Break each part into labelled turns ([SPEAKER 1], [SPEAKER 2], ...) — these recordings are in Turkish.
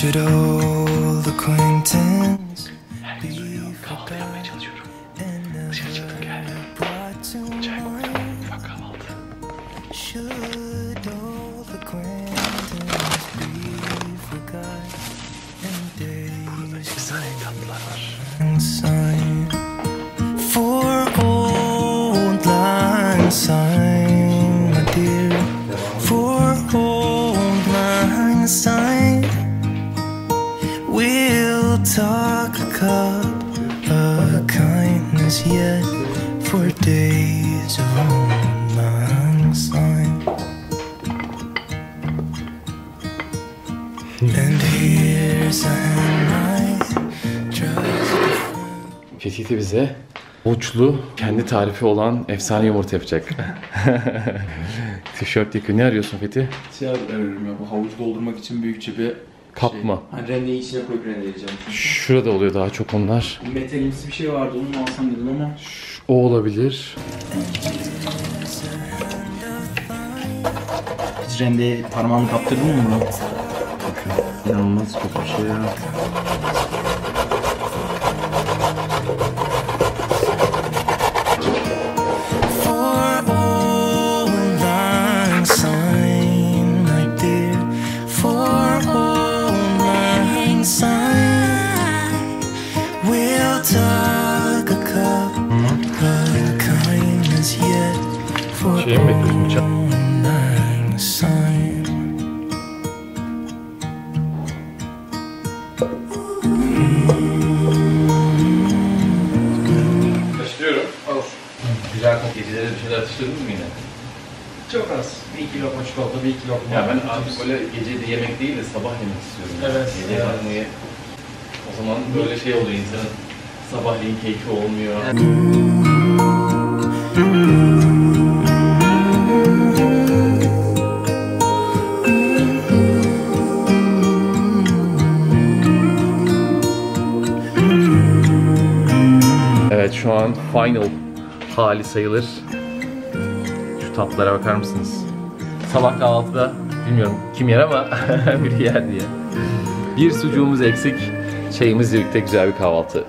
[SPEAKER 1] Should old acquaintance be
[SPEAKER 2] Kahvaltı yapmaya çalışıyorum. Dışarı çıktım geldim. Çay koydum. Ufak kahvaltı.
[SPEAKER 1] Should old acquaintance be forgot and days
[SPEAKER 2] Efsane tatlılar var.
[SPEAKER 1] sign for old lang syne, my dear, for old lang syne. We'll talk a cup of kindness yet for days of old lang syne. And here's a night
[SPEAKER 2] Fethi de bize havuçlu, kendi tarifi olan efsane yumurta yapacak. Tişört yakıyor. Ne arıyorsun Fethi?
[SPEAKER 3] Şey arıyorum ya, bu havucu doldurmak için büyükçe bir
[SPEAKER 2] Kap mı?
[SPEAKER 3] Hani rendeyi içine koyup rendeleyeceğim.
[SPEAKER 2] Şurada oluyor daha çok onlar.
[SPEAKER 3] Metalimsi bir şey vardı, onu mu alsam dedim ama.
[SPEAKER 2] O olabilir.
[SPEAKER 3] Hiç rendeye parmağımı kaptırdın mı buna? İnanılmaz kötü bir şey ya.
[SPEAKER 1] for old lang syne, my dear, for old lang syne. We'll talk a cup of kindness yet for
[SPEAKER 2] Şey mi bekliyorsun uçak?
[SPEAKER 1] old lang syne.
[SPEAKER 2] Başlıyorum.
[SPEAKER 3] Olur.
[SPEAKER 2] Güzel kok. Geceleri bir şeyler atıştırdın mı yine?
[SPEAKER 3] Çok az. Bir iki lokma çikolata, bir iki lokma.
[SPEAKER 2] Ya ben artık böyle gece de yemek değil de sabah yemek istiyorum.
[SPEAKER 3] Evet.
[SPEAKER 2] Gece yemeği. O zaman böyle şey oluyor, insanın sabahleyin keyfi olmuyor. Evet, şu an final hali sayılır. Şu tatlılara bakar mısınız? Sabah kahvaltıda bilmiyorum kim yer ama biri yer diye. Bir sucuğumuz eksik. Çayımızla birlikte güzel bir kahvaltı.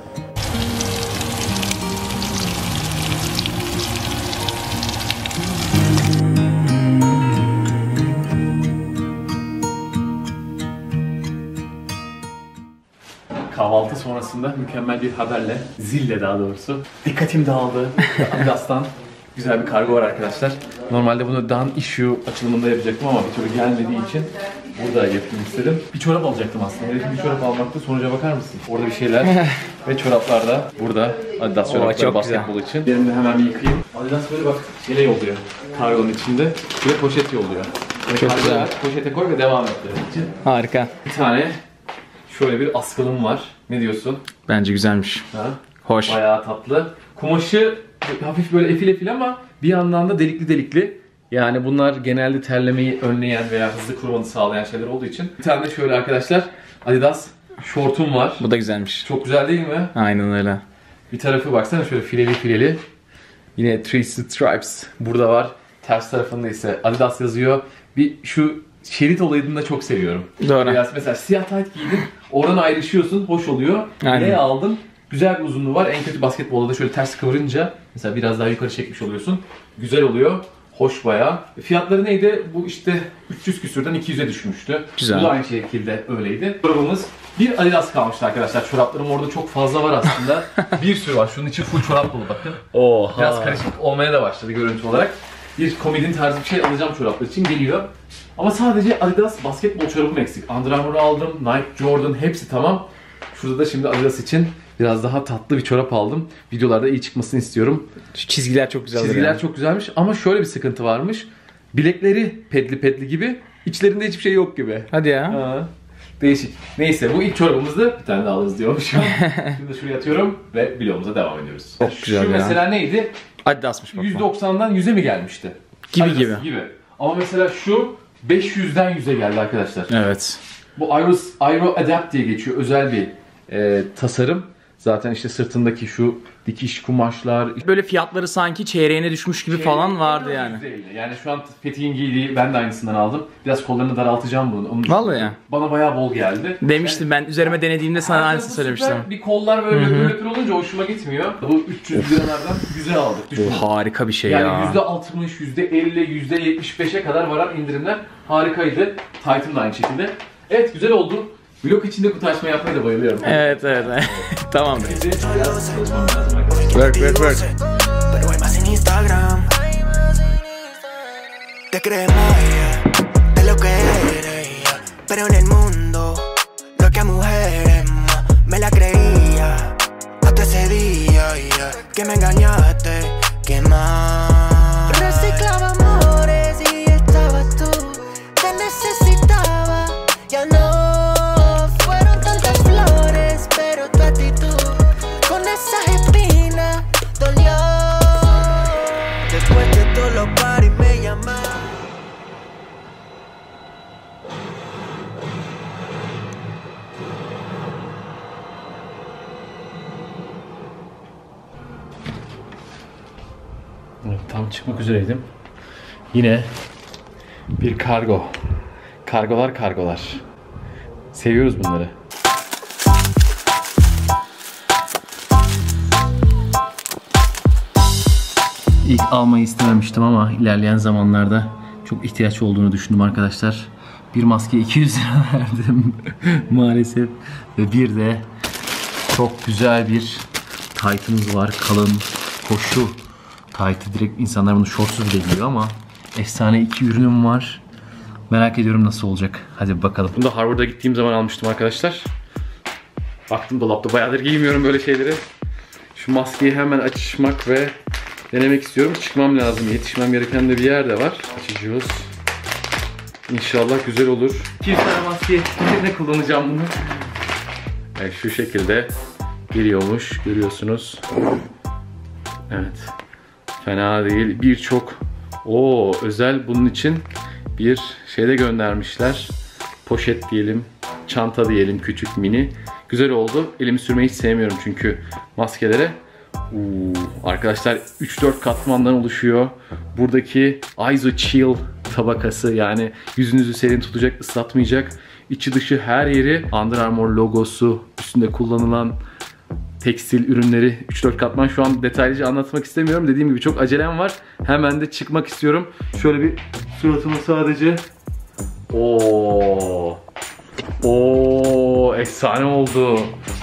[SPEAKER 2] Kahvaltı sonrasında mükemmel bir haberle, zille daha doğrusu, dikkatim dağıldı. Adidas'tan güzel bir kargo var arkadaşlar. Normalde bunu Dan Issue açılımında yapacaktım ama bir türlü gelmediği için burada yapayım istedim. Bir çorap alacaktım aslında. Hedefim bir çorap almaktı. Sonuca bakar mısın? Orada bir şeyler ve çoraplar da burada. Adidas çorapları basketbol için. Benim de hemen bir yıkayayım. Adidas böyle bak şeyle yolluyor. Kargonun içinde. Bir de poşet yolluyor.
[SPEAKER 3] Çok güzel.
[SPEAKER 2] Poşete koy ve devam et demek için.
[SPEAKER 3] Harika.
[SPEAKER 2] Bir tane şöyle bir askılım var. Ne diyorsun?
[SPEAKER 3] Bence güzelmiş.
[SPEAKER 2] Ha?
[SPEAKER 3] Hoş.
[SPEAKER 2] Bayağı tatlı. Kumaşı hafif böyle efil efil ama bir yandan da delikli delikli. Yani bunlar genelde terlemeyi önleyen veya hızlı kurumanı sağlayan şeyler olduğu için. Bir tane de şöyle arkadaşlar Adidas şortum var.
[SPEAKER 3] Bu da güzelmiş.
[SPEAKER 2] Çok güzel değil mi?
[SPEAKER 3] Aynen öyle.
[SPEAKER 2] Bir tarafı baksana şöyle fileli fileli. Yine Three Stripes burada var. Ters tarafında ise Adidas yazıyor. Bir şu şerit olayını da çok seviyorum.
[SPEAKER 3] Doğru.
[SPEAKER 2] Biraz mesela siyah tayt giydin, oradan ayrışıyorsun, hoş oluyor.
[SPEAKER 3] Aynen.
[SPEAKER 2] Ne aldım? Güzel bir uzunluğu var. En kötü basketbolda da şöyle ters kıvırınca mesela biraz daha yukarı çekmiş oluyorsun. Güzel oluyor. Hoş bayağı. Fiyatları neydi? Bu işte 300 küsürden 200'e düşmüştü.
[SPEAKER 3] Güzel.
[SPEAKER 2] Bu da aynı şekilde öyleydi. Çorabımız bir Adidas kalmıştı arkadaşlar. Çoraplarım orada çok fazla var aslında. Bir sürü var. Şunun içi full çorap dolu bakın.
[SPEAKER 3] Oha.
[SPEAKER 2] Biraz karışık olmaya da başladı görüntü olarak. Bir komedin tarzı bir şey alacağım çoraplar için geliyor. Ama sadece Adidas basketbol çorabım eksik. Under Armour aldım, Nike, Jordan hepsi tamam. Şurada da şimdi Adidas için biraz daha tatlı bir çorap aldım. Videolarda iyi çıkmasını istiyorum.
[SPEAKER 3] Şu çizgiler çok güzel.
[SPEAKER 2] Çizgiler
[SPEAKER 3] yani.
[SPEAKER 2] çok güzelmiş ama şöyle bir sıkıntı varmış. Bilekleri petli petli gibi, içlerinde hiçbir şey yok gibi.
[SPEAKER 3] Hadi ya.
[SPEAKER 2] Ha, değişik. Neyse bu ilk çorabımızdı. Bir tane daha alırız diyormuşum. Şimdi şuraya atıyorum ve vlogumuza devam ediyoruz.
[SPEAKER 3] Çok güzel
[SPEAKER 2] Şu
[SPEAKER 3] ya.
[SPEAKER 2] mesela neydi?
[SPEAKER 3] Adidas'mış bak.
[SPEAKER 2] 190'dan 100'e mi gelmişti?
[SPEAKER 3] Gibi
[SPEAKER 2] Adidas
[SPEAKER 3] gibi.
[SPEAKER 2] Ama mesela şu 500'den 100'e geldi arkadaşlar.
[SPEAKER 3] Evet.
[SPEAKER 2] Bu Aero Adapt diye geçiyor. Özel bir tasarım. Zaten işte sırtındaki şu dikiş kumaşlar.
[SPEAKER 4] Böyle fiyatları sanki çeyreğine düşmüş gibi falan vardı yani.
[SPEAKER 2] Yani şu an Fethi'nin giydiği, ben de aynısından aldım. Biraz kollarını daraltacağım bunu.
[SPEAKER 4] Vallahi ya.
[SPEAKER 2] Bana bayağı bol geldi.
[SPEAKER 4] Demiştim ben üzerime denediğimde sana aynısını söylemiştim.
[SPEAKER 2] Bir kollar böyle löpür olunca hoşuma gitmiyor. Bu 300 liralardan güzel aldık. Düşün.
[SPEAKER 4] Bu harika bir şey
[SPEAKER 2] Yani
[SPEAKER 4] ya.
[SPEAKER 2] %60, %50, %75'e kadar varan indirimler harikaydı. Titan da aynı şekilde. Evet, güzel oldu. Vlog içinde kutu açma yapmaya da bayılıyorum.
[SPEAKER 4] Evet. Tamamdır.
[SPEAKER 2] Work.
[SPEAKER 1] Pero hay más en Instagram. Te crees más de lo que eres, pero en el mundo lo que a mujeres más me la creía hasta ese día que me engañaste. ¿Qué más? Reciclaba amores y estabas tú. Te necesitaba, ya no fueron tantas flores, pero tu actitud con esas espinas dolió. Después de todos los paris me llamaron.
[SPEAKER 2] Evet, tam çıkmak üzereydim. Yine bir kargo. Kargolar. Seviyoruz bunları. İlk almayı istememiştim ama ilerleyen zamanlarda çok ihtiyaç olduğunu düşündüm arkadaşlar. Bir maske 200 lira verdim maalesef. Ve bir de çok güzel bir taytımız var. Kalın koşu taytı. Direkt insanlar bunu şortsuz bile giyiyor ama efsane 2 ürünüm var. Merak ediyorum nasıl olacak. Hadi bakalım. Bunu da Harvard'a gittiğim zaman almıştım arkadaşlar. Baktım dolapta, bayağıdır giymiyorum böyle şeyleri. Şu maskeyi hemen açmak ve denemek istiyorum. Çıkmam lazım. Yetişmem gereken de bir yer de var. Açacağız. İnşallah güzel olur. 200 tane maske ne kullanacağım bunu? Evet, şu şekilde geliyormuş. Görüyorsunuz. Evet. Fena değil. Birçok özel bunun için bir şey de göndermişler. Poşet diyelim, çanta diyelim, küçük mini. Güzel oldu. Elimi sürmeyi hiç sevmiyorum çünkü maskelere. Arkadaşlar 3-4 katmandan oluşuyor. Buradaki ISO-Chill tabakası, yani yüzünüzü serin tutacak, ıslatmayacak. İçi dışı her yeri Under Armour logosu, üstünde kullanılan tekstil ürünleri, 3-4 katman. Şu an detaylıca anlatmak istemiyorum. Dediğim gibi çok acelem var. Hemen de çıkmak istiyorum. Şöyle bir suratımı sadece. Efsane oldu.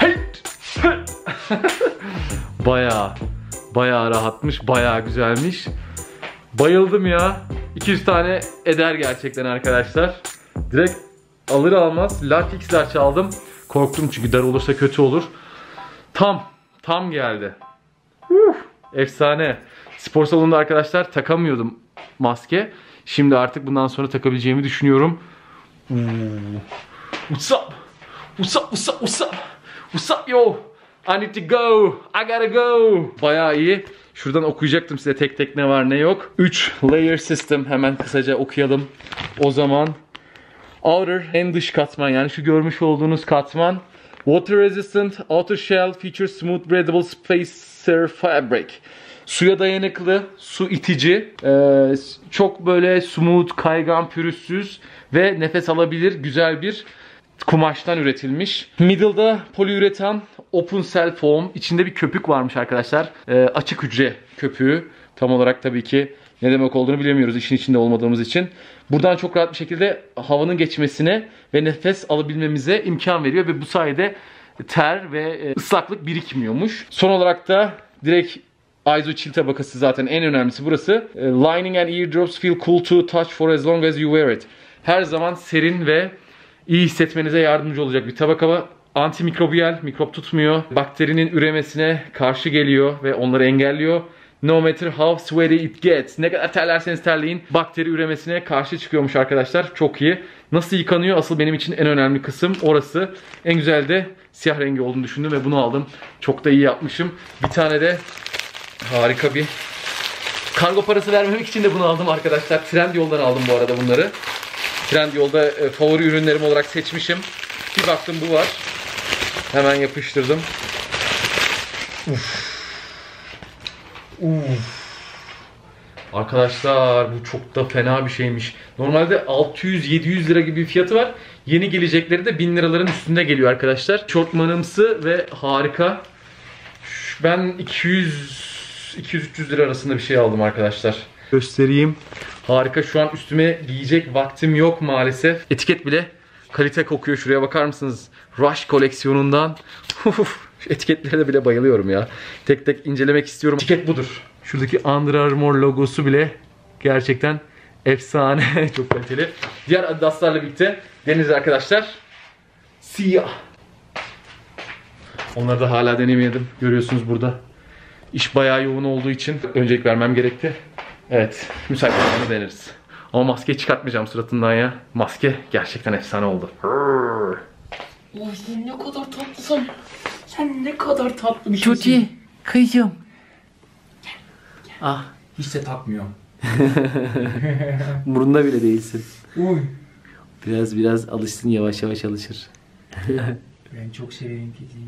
[SPEAKER 2] Bayağı rahatmış, bayağı güzelmiş. Bayıldım ya. 200 tane eder gerçekten arkadaşlar. Direkt alır almaz large XL aldım. Korktum çünkü dar olursa kötü olur. Tam geldi. Efsane. Spor salonunda arkadaşlar takamıyordum maske. Şimdi artık bundan sonra takabileceğimi düşünüyorum. What's up yo? I need to go. I gotta go. Bayağı iyi. Şuradan okuyacaktım size tek tek ne var ne yok. 3 layer system. Hemen kısaca okuyalım. O zaman outer, en dış katman, yani şu görmüş olduğunuz katman. Water resistant outer shell features smooth breathable spacer fabric. Suya dayanıklı, su itici, çok böyle smooth, kaygan, pürüzsüz ve nefes alabilir güzel bir kumaştan üretilmiş. Middle'da poliüretan open cell foam. İçinde bir köpük varmış arkadaşlar. Açık hücre köpüğü. Tam olarak tabii ki ne demek olduğunu bilemiyoruz işin içinde olmadığımız için. Buradan çok rahat bir şekilde havanın geçmesine ve nefes alabilmemize imkan veriyor ve bu sayede ter ve ıslaklık birikmiyormuş. Son olarak da direkt ISO-Chill tabakası, zaten en önemlisi burası. Lining and eardrops feel cool to touch for as long as you wear it. Her zaman serin ve iyi hissetmenize yardımcı olacak bir tabaka. Antimikrobiyal, mikrop tutmuyor. Bakterinin üremesine karşı geliyor ve onları engelliyor. No matter how sweaty it gets. Ne kadar terlerseniz terleyin, bakteri üremesine karşı çıkıyormuş arkadaşlar. Çok iyi. Nasıl yıkanıyor? Asıl benim için en önemli kısım orası. En güzel de siyah rengi olduğunu düşündüm ve bunu aldım. Çok da iyi yapmışım. Bir tane de harika bir kargo parası vermemek için de bunu aldım arkadaşlar. Trendyol'dan aldım bu arada bunları. Trendyol'da favori ürünlerim olarak seçmişim. Bir baktım bu var. Hemen yapıştırdım. Arkadaşlar bu çok da fena bir şeymiş. Normalde 600-700 lira gibi bir fiyatı var. Yeni gelecekleri de 1000 liraların üstünde geliyor arkadaşlar. Şortmanımsı ve harika. Ben 200-300 lira arasında bir şey aldım arkadaşlar. Göstereyim. Harika, şu an üstüme giyecek vaktim yok maalesef. Etiket bile kalite kokuyor. Şuraya bakar mısınız? Rush koleksiyonundan. Şu etiketlere bile bayılıyorum ya. Tek tek incelemek istiyorum. Etiket budur. Şuradaki Under Armour logosu bile gerçekten efsane. Çok kaliteli. Diğer Adidas'larla birlikte deniz arkadaşlar. Siyah. Onları da hala denemedim. Görüyorsunuz burada. İş bayağı yoğun olduğu için öncelik vermem gerekti. Evet, müsait zamanda deneriz. Ama maskeyi çıkartmayacağım suratından ya. Maske gerçekten efsane oldu.
[SPEAKER 4] Oy sen ne kadar tatlısın. Sen ne kadar tatlı bir şeysin. Tuti, kızım. Ah, hiç de takmıyorum.
[SPEAKER 3] Burunda bile değilsin.
[SPEAKER 4] Uy.
[SPEAKER 3] Biraz alışsın, yavaş yavaş alışır.
[SPEAKER 4] Ben çok severim kediyi.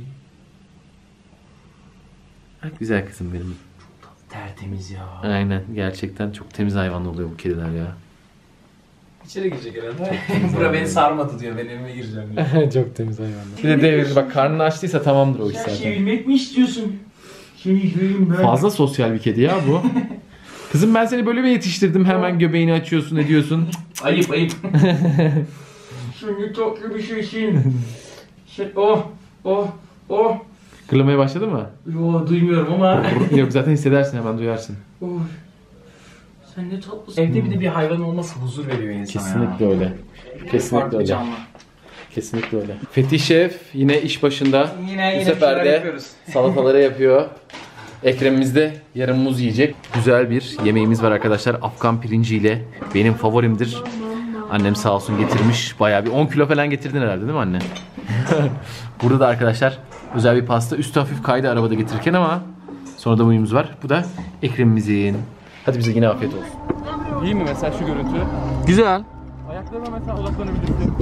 [SPEAKER 3] Güzel kızım benim.
[SPEAKER 4] Tertemiz ya.
[SPEAKER 3] Aynen, gerçekten çok temiz hayvan oluyor bu kediler ya.
[SPEAKER 4] İçeri girecek herhalde. Bura beni sarmadı diyor. Ben evime gireceğim diyor.
[SPEAKER 2] Çok temiz hayvanlar. Bir de devirdi bak, karnını açtıysa tamamdır o iş
[SPEAKER 4] Her şeyi
[SPEAKER 2] zaten.
[SPEAKER 4] bilmek mi istiyorsun? Seni göreyim ben.
[SPEAKER 2] Fazla sosyal bir kedi ya bu. Kızım ben seni böyle mi yetiştirdim, hemen göbeğini açıyorsun ediyorsun.
[SPEAKER 4] Ayıp. Sen ne tatlı bir şeysin. Sen oh.
[SPEAKER 2] Kırlamaya başladı mı?
[SPEAKER 4] Yo duymuyorum ama.
[SPEAKER 2] Yok zaten hissedersin, hemen duyarsın.
[SPEAKER 4] Sen ne tatlısın. Evde bir de bir hayvan olması huzur veriyor insana.
[SPEAKER 2] Kesinlikle öyle. Kesinlikle
[SPEAKER 4] Farklı
[SPEAKER 2] öyle.
[SPEAKER 4] canlı.
[SPEAKER 2] Kesinlikle öyle. Fethi Şef yine iş başında.
[SPEAKER 4] Yine
[SPEAKER 2] Bu sefer de salataları yapıyor. Ekrem'imiz de yarım muz yiyecek. Güzel bir yemeğimiz var arkadaşlar. Afgan pirinciyle. Benim favorimdir. Annem sağ olsun getirmiş. Bayağı bir 10 kilo falan getirdin herhalde değil mi anne? Burada da arkadaşlar özel bir pasta. Üstü hafif kaydı arabada getirirken ama sonra da buyumuz var. Bu da Ekrem'imizin. Hadi bize yine afiyet olsun. İyi mi mesela şu görüntü?
[SPEAKER 4] Güzel.
[SPEAKER 2] Ayaklarına mesela odaklanabilirsin.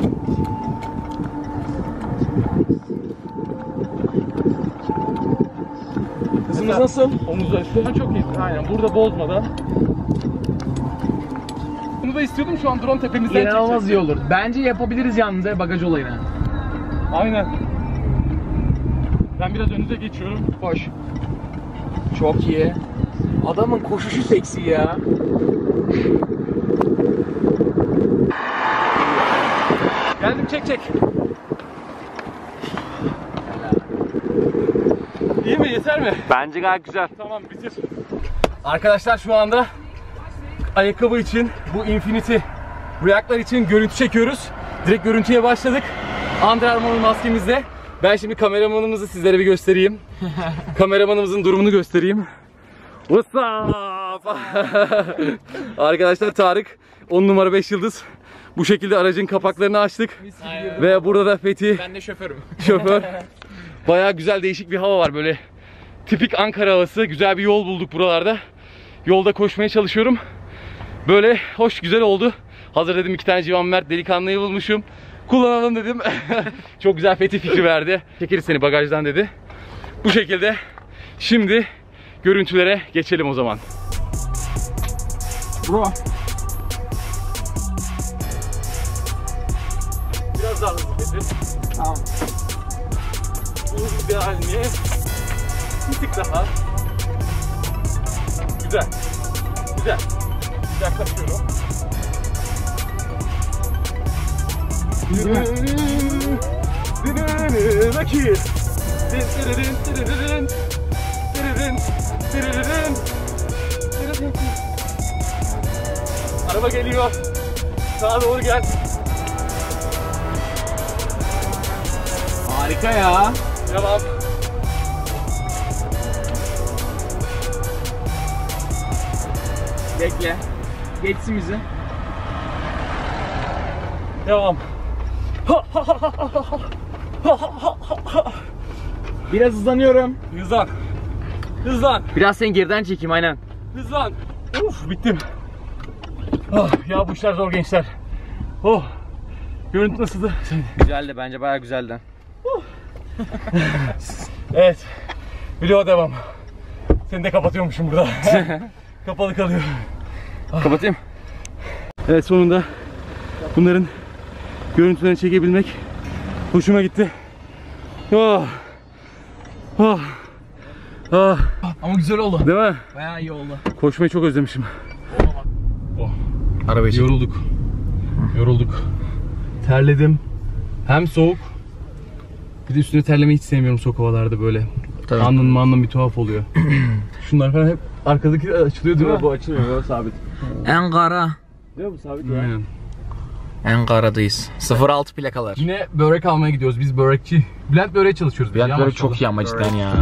[SPEAKER 4] Kızımız nasıl?
[SPEAKER 2] Omuzlar şu an çok iyi. Aynen burada bozmadan. Bunu da istiyordum, şu an drone tepemizden
[SPEAKER 4] İnanılmaz iyi olur. Bence yapabiliriz yalnız bagaj olayını.
[SPEAKER 2] Aynen. Ben biraz önünüze geçiyorum.
[SPEAKER 4] Hoş. Çok iyi. Adamın koşuşu seksi ya.
[SPEAKER 2] Geldim, çek. İyi mi? Yeter mi?
[SPEAKER 4] Bence gayet güzel.
[SPEAKER 2] Tamam, bitir. Arkadaşlar şu anda ayakkabı için, bu Infinity React'lar için görüntü çekiyoruz. Direkt görüntüye başladık. Under Armour maskemizle. Ben şimdi kameramanımızı sizlere bir göstereyim. Kameramanımızın durumunu göstereyim. What's up? Arkadaşlar Tarık 10 numara 5 yıldız. Bu şekilde aracın kapaklarını açtık. Ve burada da Fethi.
[SPEAKER 4] Ben de şoförüm.
[SPEAKER 2] Şoför. Bayağı güzel, değişik bir hava var böyle. Tipik Ankara havası. Güzel bir yol bulduk buralarda. Yolda koşmaya çalışıyorum. Böyle hoş, güzel oldu. Hazır dedim, 2 tane Civan Mert delikanlıyı bulmuşum. Kullanalım dedim. Çok güzel, Fethi fikri verdi. Çekeriz seni bagajdan dedi. Bu şekilde. Şimdi görüntülere geçelim o zaman.
[SPEAKER 4] Bro.
[SPEAKER 2] Biraz daha hızlı getir.
[SPEAKER 4] Tamam.
[SPEAKER 2] Bu güzel mi? Bir tık daha. Güzel. Güzel. Yaklaşıyorum. Araba geliyor. Sağa doğru gel.
[SPEAKER 4] Harika ya.
[SPEAKER 2] Devam.
[SPEAKER 4] Bekle. Geçsin bizi.
[SPEAKER 2] Devam.
[SPEAKER 4] Biraz hızlanıyorum.
[SPEAKER 2] Hızlan. Hızlan.
[SPEAKER 4] Biraz seni geriden çekeyim aynen.
[SPEAKER 2] Hızlan. Uf, bittim. Oh, ya bu işler zor gençler. Oh. Görüntü nasıldı?
[SPEAKER 4] Güzeldi, bence bayağı güzeldi.
[SPEAKER 2] Evet. Video devam. Seni de kapatıyormuşum burada. Kapalı kalıyor.
[SPEAKER 3] Kapatayım.
[SPEAKER 2] Evet, sonunda bunların görüntülerini çekebilmek hoşuma gitti. Oh. Oh. Oh.
[SPEAKER 3] Ama güzel oldu.
[SPEAKER 2] Değil mi?
[SPEAKER 3] Bayağı iyi oldu.
[SPEAKER 2] Koşmayı çok özlemişim.
[SPEAKER 3] Arabayı çek.
[SPEAKER 2] Yorulduk. Yorulduk. Terledim. Hem soğuk. Bir de üstüne terlemeyi hiç sevmiyorum soğuk havalarda böyle.
[SPEAKER 3] Tabii.
[SPEAKER 2] Alnım bir tuhaf oluyor. Şunlar falan hep arkadaki açılıyor değil mi?
[SPEAKER 3] Bu açılmıyor, bu sabit.
[SPEAKER 4] Ankara.
[SPEAKER 3] Değil mi bu sabit?
[SPEAKER 2] Aynen.
[SPEAKER 4] Ankara'dayız. 06 plakalar.
[SPEAKER 2] Yine börek almaya gidiyoruz. Biz börekçi. Bülent böreğe çalışıyoruz.
[SPEAKER 3] Bülent börek çok iyi ama cidden ya.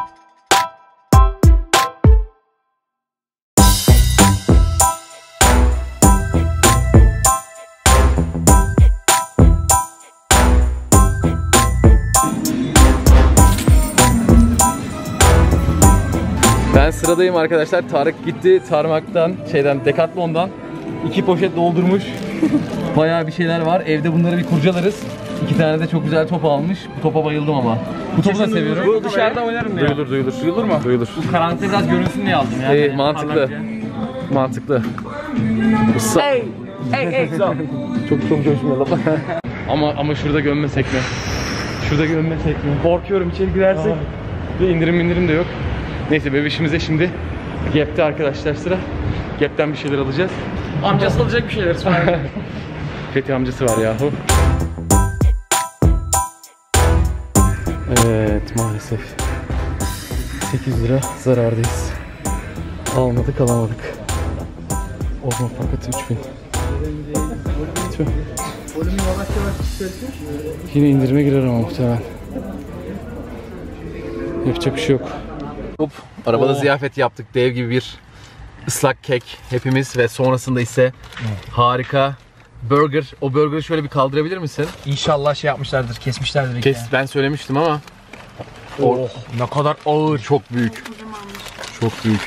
[SPEAKER 2] Ben sıradayım arkadaşlar. Tarık gitti Tarmak'tan, Decathlon'dan 2 poşet doldurmuş. Bayağı bir şeyler var. Evde bunları bir kurcalarız. 2 tane de çok güzel top almış. Bu topa bayıldım ama. Bu topu da seviyorum.
[SPEAKER 3] Bu dışarıda oynarım ya.
[SPEAKER 2] Duyulur. Duyulur mu? Duyulur.
[SPEAKER 4] Karanlıkta biraz görünsün diye aldım ya.
[SPEAKER 2] İyi, mantıklı. Mantıklı.
[SPEAKER 4] Hey.
[SPEAKER 2] Çok coşmuyor lan. ama şurada gömmesek mi? Şurada gömmesek mi? Korkuyorum içeri girersek. Bir indirim de yok. Neyse, bebişimize şimdi Gap'te arkadaşlar sıra. Gap'ten bir şeyler alacağız.
[SPEAKER 4] Amcası alacak bir şeyler sonra.
[SPEAKER 2] Fethi amcası var yahu. Evet, maalesef 8 lira zarardayız. Alamadık. Ozma paketi 3000. Tüh. Yine indirime girer ama muhtemelen. Yapacak bir şey yok. Hop, arabada ziyafet yaptık. Dev gibi bir ıslak kek hepimiz ve sonrasında ise harika burger. O burger'ı şöyle bir kaldırabilir misin?
[SPEAKER 3] İnşallah şey yapmışlardır, kesmişlerdir.
[SPEAKER 2] Ben söylemiştim ama
[SPEAKER 3] Ne kadar ağır.
[SPEAKER 2] çok büyük. Çok büyük.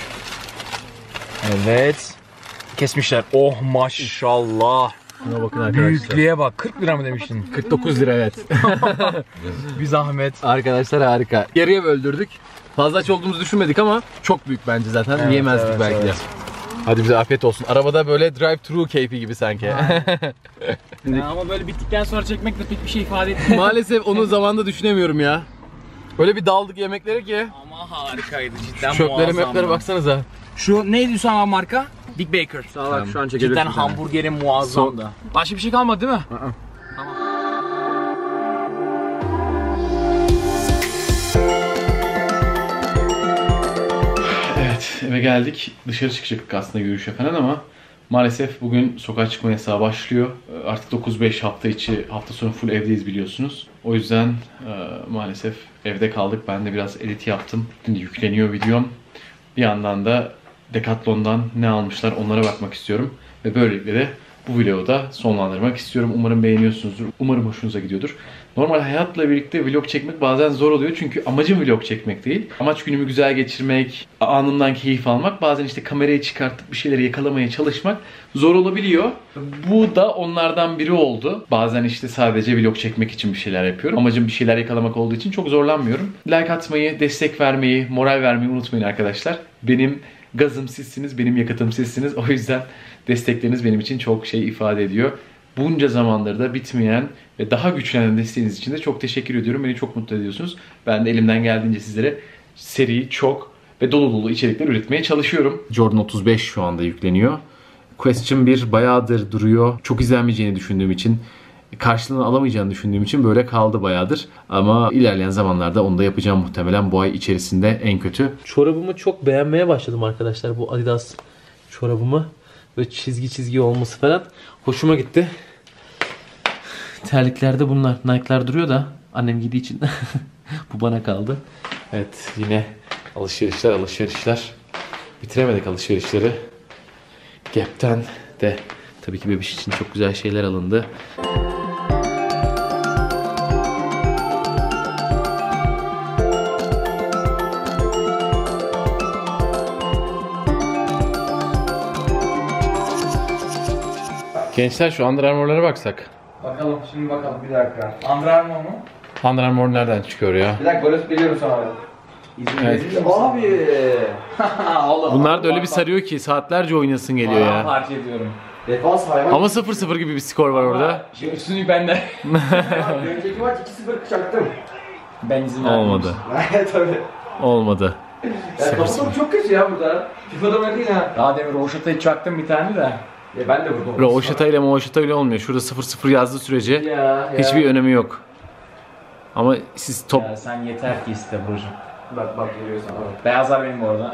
[SPEAKER 3] Evet. Kesmişler. Oh maşallah.
[SPEAKER 2] Buna bakın arkadaşlar.
[SPEAKER 3] Büyüklüğe bak. 40 lira mı demiştin?
[SPEAKER 2] 49 lira evet.
[SPEAKER 3] Bir zahmet.
[SPEAKER 2] Arkadaşlar harika. Yarıya böldürdük. Fazla aç olduğumuzu düşünmedik ama çok büyük bence zaten.
[SPEAKER 3] Evet,
[SPEAKER 2] Yiyemezdik
[SPEAKER 3] evet,
[SPEAKER 2] belki de. Hadi bize afiyet olsun. Arabada böyle drive-thru keyfi gibi sanki.
[SPEAKER 4] Ama böyle bittikten sonra çekmek de pek bir şey ifade etmiyor.
[SPEAKER 2] Maalesef onu zamanda düşünemiyorum ya. Öyle bir daldık yemeklere ki.
[SPEAKER 4] Ama harikaydı cidden,
[SPEAKER 2] Çöplere
[SPEAKER 4] muazzam.
[SPEAKER 2] möplere baksanıza.
[SPEAKER 4] Şu neydi Hüsam abi marka? Big Baker.
[SPEAKER 3] Sağ bak şu an
[SPEAKER 4] Cidden
[SPEAKER 3] çekebilirsin.
[SPEAKER 4] hamburgerin muazzamdı. Başka bir şey kalmadı değil mi?
[SPEAKER 2] Evet, eve geldik. Dışarı çıkacaktık aslında yürüyüşe falan ama maalesef bugün sokağa çıkma yasağı başlıyor. Artık 9-5 hafta içi, hafta sonu full evdeyiz biliyorsunuz. O yüzden maalesef evde kaldık. Ben de biraz edit yaptım. Şimdi yükleniyor videom. Bir yandan da Decathlon'dan ne almışlar onlara bakmak istiyorum. Ve böylelikle de bu vlogu da sonlandırmak istiyorum. Umarım beğeniyorsunuzdur. Umarım hoşunuza gidiyordur. Normal hayatla birlikte vlog çekmek bazen zor oluyor. Çünkü amacım vlog çekmek değil. Amaç günümü güzel geçirmek, anımdan keyif almak. Bazen işte kamerayı çıkartıp bir şeyleri yakalamaya çalışmak zor olabiliyor. Bu da onlardan biri oldu. Bazen işte sadece vlog çekmek için bir şeyler yapıyorum. Amacım bir şeyler yakalamak olduğu için çok zorlanmıyorum. Like atmayı, destek vermeyi, moral vermeyi unutmayın arkadaşlar. Benim gazım sizsiniz, benim yakıtım sizsiniz. O yüzden destekleriniz benim için çok şey ifade ediyor. Bunca zamandır da bitmeyen ve daha güçlenen desteğiniz için de çok teşekkür ediyorum. Beni çok mutlu ediyorsunuz. Ben de elimden geldiğince sizlere seri, çok ve dolu dolu içerikler üretmeye çalışıyorum. Jordan 35 şu anda yükleniyor. Question 1 bayağıdır duruyor. Çok izlenmeyeceğini düşündüğüm için, karşılığını alamayacağını düşündüğüm için böyle kaldı bayağıdır. Ama ilerleyen zamanlarda onu da yapacağım muhtemelen bu ay içerisinde en kötü.
[SPEAKER 5] Çorabımı çok beğenmeye başladım arkadaşlar, bu Adidas çorabımı. Böyle çizgi olması falan hoşuma gitti. Terliklerde bunlar. Nike'lar duruyor da annem giydiği için bu bana kaldı.
[SPEAKER 2] Evet, yine alışverişler. Bitiremedik alışverişleri. Gap'ten de tabii ki bebiş için çok güzel şeyler alındı. Gençler şu Under Armour'lara baksak.
[SPEAKER 3] Bakalım şimdi bakalım bir dakika. Under Armour mu?
[SPEAKER 2] Under Armour nereden çıkıyor ya?
[SPEAKER 3] Bir dakika böyle biliyorum sana.
[SPEAKER 2] Evet.
[SPEAKER 3] Abi. Allah.
[SPEAKER 2] Bunlar da öyle bir sarıyor ki saatlerce oynasın geliyor ya.
[SPEAKER 3] Parça ediyorum. Defans hayvan.
[SPEAKER 2] Ama 0-0 gibi bir skor var orada.
[SPEAKER 3] Şimdi üstünlüğü bende. Önceki maç 2-0 çaktım. Ben izin verdim.
[SPEAKER 2] Olmadı.
[SPEAKER 3] Tabii.
[SPEAKER 2] Olmadı.
[SPEAKER 3] Kafam çok kötü ya burada. FIFA'da böyle değil ha. Daha demin Roşata'yı çaktım bir tane de. Ben de vurdum.
[SPEAKER 2] Roşata ile Moşata ile olmuyor. Şurada 0-0 yazdığı sürece
[SPEAKER 3] Ya.
[SPEAKER 2] hiçbir önemi yok. Ama siz top...
[SPEAKER 3] Ya sen yeter ki iste Burcu. Bak geliyor sana. Beyazlar benim bu arada.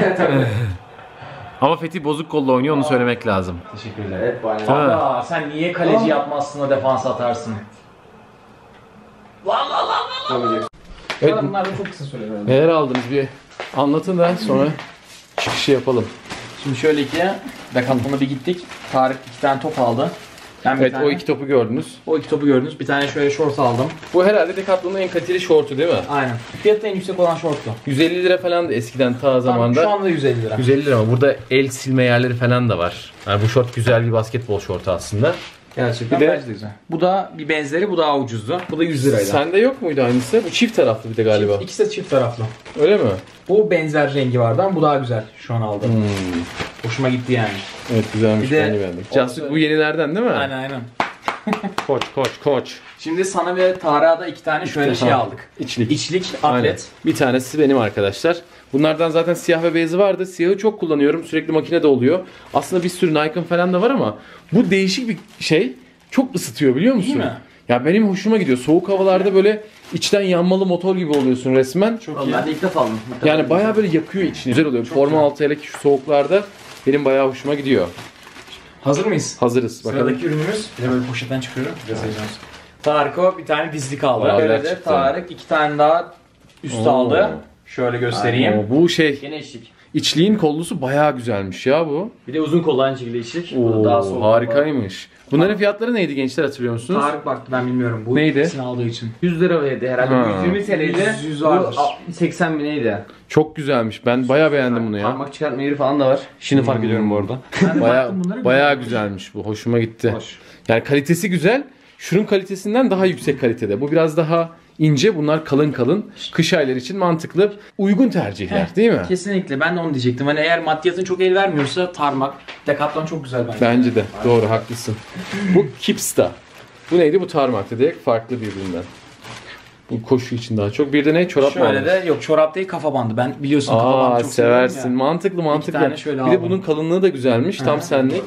[SPEAKER 2] Ama Fethi bozuk kolla oynuyor, onu söylemek lazım.
[SPEAKER 3] Teşekkürler. Evet bana. Sen niye kaleci yapmazsın da defans atarsın?
[SPEAKER 2] Evet,
[SPEAKER 3] Bunlar da çok kısa söylüyorum.
[SPEAKER 2] neler aldınız bir anlatın da sonra çıkışı yapalım.
[SPEAKER 3] Şimdi şöyle ki Decathlon'a bir gittik. Tarık 2 tane top aldı. Ben bir
[SPEAKER 2] Evet,
[SPEAKER 3] tane,
[SPEAKER 2] o iki topu gördünüz.
[SPEAKER 3] o iki topu gördünüz. Bir tane şöyle şort aldım.
[SPEAKER 2] Bu herhalde Decathlon'un en kaliteli şortu değil mi?
[SPEAKER 3] Aynen. Fiyatı en yüksek olan şorttu.
[SPEAKER 2] 150 lira falan da eskiden ta zamanda.
[SPEAKER 3] Şu anda 150 lira.
[SPEAKER 2] 150 lira ama burada el silme yerleri falan da var. Yani bu şort güzel bir basketbol şortu aslında.
[SPEAKER 3] Gerçekten
[SPEAKER 2] Bir de-
[SPEAKER 3] bence de güzel. Bu da bir benzeri, bu daha ucuzdu. Bu da 100 liraydı.
[SPEAKER 2] Sende yok muydu aynısı? Bu çift taraflı bir de galiba.
[SPEAKER 3] İkisi de çift taraflı.
[SPEAKER 2] Öyle mi?
[SPEAKER 3] Bu benzer rengi vardı ama bu daha güzel şu an aldım. Hoşuma gitti yani.
[SPEAKER 2] Evet, güzelmiş.
[SPEAKER 3] Bir de-
[SPEAKER 2] Ben de beğendim. Cansu, bu yenilerden değil mi?
[SPEAKER 3] Aynen.
[SPEAKER 2] Koç.
[SPEAKER 3] Şimdi sana ve Tarık'a da 2 tane şöyle şey aldık.
[SPEAKER 2] İçlik.
[SPEAKER 3] İçlik
[SPEAKER 2] Aynen.
[SPEAKER 3] atlet.
[SPEAKER 2] Bir tanesi benim arkadaşlar. Bunlardan zaten siyah ve beyazı vardı. Siyahı çok kullanıyorum. Sürekli makinede oluyor. Aslında bir sürü Nike'ın falan da var ama bu değişik bir şey. Çok ısıtıyor biliyor musun?
[SPEAKER 3] Değil mi?
[SPEAKER 2] Ya benim hoşuma gidiyor. Soğuk havalarda böyle içten yanmalı motor gibi oluyorsun resmen.
[SPEAKER 3] Çok iyi. Ben de ilk defa aldım.
[SPEAKER 2] Yani bayağı böyle yakıyor içini. Güzel oluyor. Forma altı hele ki şu soğuklarda benim bayağı hoşuma gidiyor.
[SPEAKER 3] Hazır mıyız?
[SPEAKER 2] Hazırız. Bakalım.
[SPEAKER 3] Sıradaki ürünümüz. Bir de böyle poşetten çıkıyorum. Tarık bir tane dizlik aldı.
[SPEAKER 2] Aa,
[SPEAKER 3] Böyle de
[SPEAKER 2] çıktı.
[SPEAKER 3] Tarık 2 tane daha üst aldı. Şöyle göstereyim.
[SPEAKER 2] Oo, bu şey
[SPEAKER 3] Gene içlik.
[SPEAKER 2] içliğin kollusu bayağı güzelmiş ya bu.
[SPEAKER 3] Bir de uzun kollu aynı şekilde içlik.
[SPEAKER 2] Oo, harikaymış. Bunların fiyatları neydi gençler, hatırlıyor musunuz?
[SPEAKER 3] Tarık baktı, ben bilmiyorum. Bu
[SPEAKER 2] Neydi?
[SPEAKER 3] ikisini aldığı için. 100 liraydı herhalde.
[SPEAKER 2] Ha.
[SPEAKER 3] 120 TL'ydi. 100 vardır.
[SPEAKER 6] 80 bin neydi?
[SPEAKER 2] Çok güzelmiş. Ben bayağı beğendim bunu ya.
[SPEAKER 6] Parmak çıkartma yeri falan da var. Şimdi fark ediyorum bu arada.
[SPEAKER 2] Bayağı güzelmiş bu. Hoşuma gitti.
[SPEAKER 6] Hoş.
[SPEAKER 2] Yani kalitesi güzel. Şunun kalitesinden daha yüksek kalitede. Bu biraz daha ince. Bunlar kalın kalın. Kış ayları için mantıklı. Uygun tercihler değil mi?
[SPEAKER 3] Kesinlikle, ben de onu diyecektim. Hani eğer maddiyatın çok el vermiyorsa Tarmak, Decathlon çok güzel bence.
[SPEAKER 2] Bence de. Doğru, haklısın. Bu Kipsta. Bu neydi? Bu Tarmak'ta direkt farklı birbirinden. Bu koşu için daha çok. Bir de ne? Çorap mı
[SPEAKER 3] Şöyle
[SPEAKER 2] almış?
[SPEAKER 3] de yok, çorap değil, kafa bandı. Ben biliyorsun kafa bandı çok
[SPEAKER 2] seversin.
[SPEAKER 3] seviyorum ya.
[SPEAKER 2] Mantıklı.
[SPEAKER 3] tane şöyle
[SPEAKER 2] Bir de
[SPEAKER 3] aldım.
[SPEAKER 2] bunun kalınlığı da güzelmiş. Tam senlik.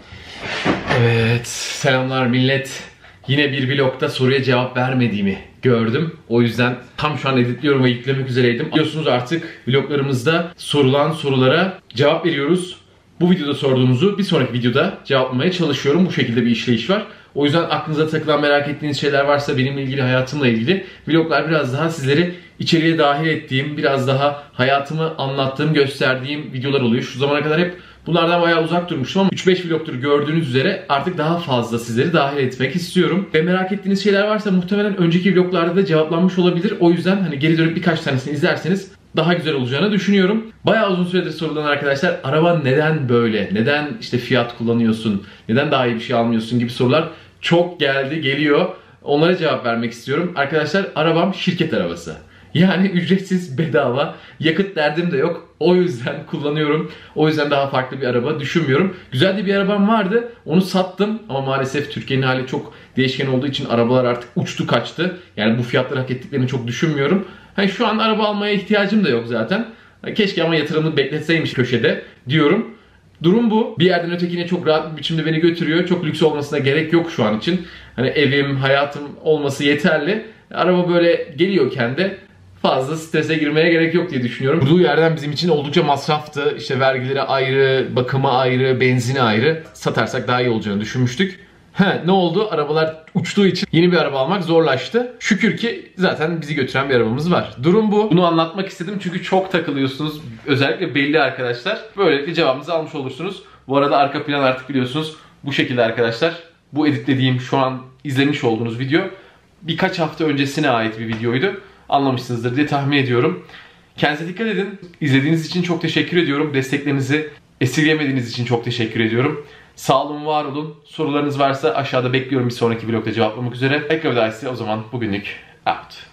[SPEAKER 2] Evet. Selamlar millet. Yine bir vlogda soruya cevap vermediğimi gördüm. O yüzden tam şu an editliyorum ve yüklemek üzereydim. Biliyorsunuz artık vloglarımızda sorulan sorulara cevap veriyoruz. Bu videoda sorduğumuzu bir sonraki videoda cevaplamaya çalışıyorum. Bu şekilde bir işleyiş var. O yüzden aklınıza takılan, merak ettiğiniz şeyler varsa benimle ilgili, hayatımla ilgili vloglar biraz daha sizleri içeriye dahil ettiğim, biraz daha hayatımı anlattığım, gösterdiğim videolar oluyor. Şu zamana kadar hep bunlardan bayağı uzak durmuştum ama 3-5 vlogtur gördüğünüz üzere artık daha fazla sizleri dahil etmek istiyorum. Ve merak ettiğiniz şeyler varsa muhtemelen önceki vloglarda da cevaplanmış olabilir. O yüzden hani geri dönüp birkaç tanesini izlerseniz daha güzel olacağını düşünüyorum. Bayağı uzun süredir sorulan arkadaşlar, araba neden böyle? Neden işte Fiat kullanıyorsun? Neden daha iyi bir şey almıyorsun gibi sorular çok geliyor. Onlara cevap vermek istiyorum. Arkadaşlar, arabam şirket arabası. Yani ücretsiz, bedava, yakıt derdim de yok. O yüzden kullanıyorum. O yüzden daha farklı bir araba düşünmüyorum. Güzel de bir arabam vardı. Onu sattım ama maalesef Türkiye'nin hali çok değişken olduğu için arabalar artık uçtu kaçtı. Yani bu fiyatları hak ettiklerini çok düşünmüyorum. Hani şu an araba almaya ihtiyacım da yok zaten. Keşke ama yatırımı bekletseymiş köşede diyorum. Durum bu. Bir yerden ötekine çok rahat bir biçimde beni götürüyor. Çok lüks olmasına gerek yok şu an için. Hani evim, hayatım olması yeterli. Araba böyle geliyorken de fazla strese girmeye gerek yok diye düşünüyorum. Durduğu yerden bizim için oldukça masraftı. İşte vergileri ayrı, bakımı ayrı, benzini ayrı. Satarsak daha iyi olacağını düşünmüştük. Ne oldu? Arabalar uçtuğu için yeni bir araba almak zorlaştı. Şükür ki zaten bizi götüren bir arabamız var. Durum bu. Bunu anlatmak istedim çünkü çok takılıyorsunuz. Özellikle belli arkadaşlar. Böylelikle cevabınızı almış olursunuz. Bu arada arka plan artık biliyorsunuz bu şekilde arkadaşlar. Bu editlediğim, şu an izlemiş olduğunuz video birkaç hafta öncesine ait bir videoydu. Anlamışsınızdır diye tahmin ediyorum. Kendinize dikkat edin. İzlediğiniz için çok teşekkür ediyorum. Desteklerinizi esirgemediğiniz için çok teşekkür ediyorum. Sağ olun, var olun. Sorularınız varsa aşağıda bekliyorum, bir sonraki vlogda cevaplamak üzere. Ekle o zaman bugünlük out.